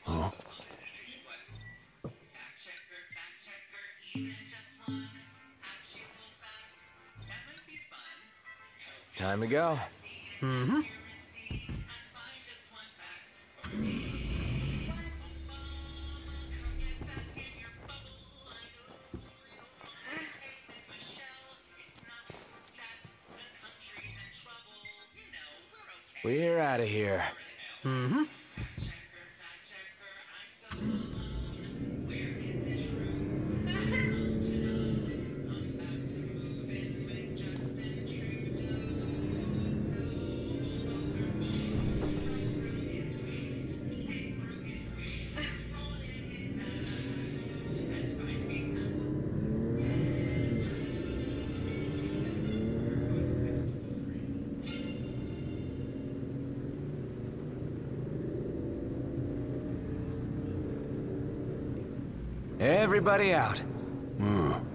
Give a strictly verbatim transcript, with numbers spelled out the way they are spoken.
Huh? Time to go. Mm-hmm. We're out of here. Mm-hmm. Everybody out. Hmm.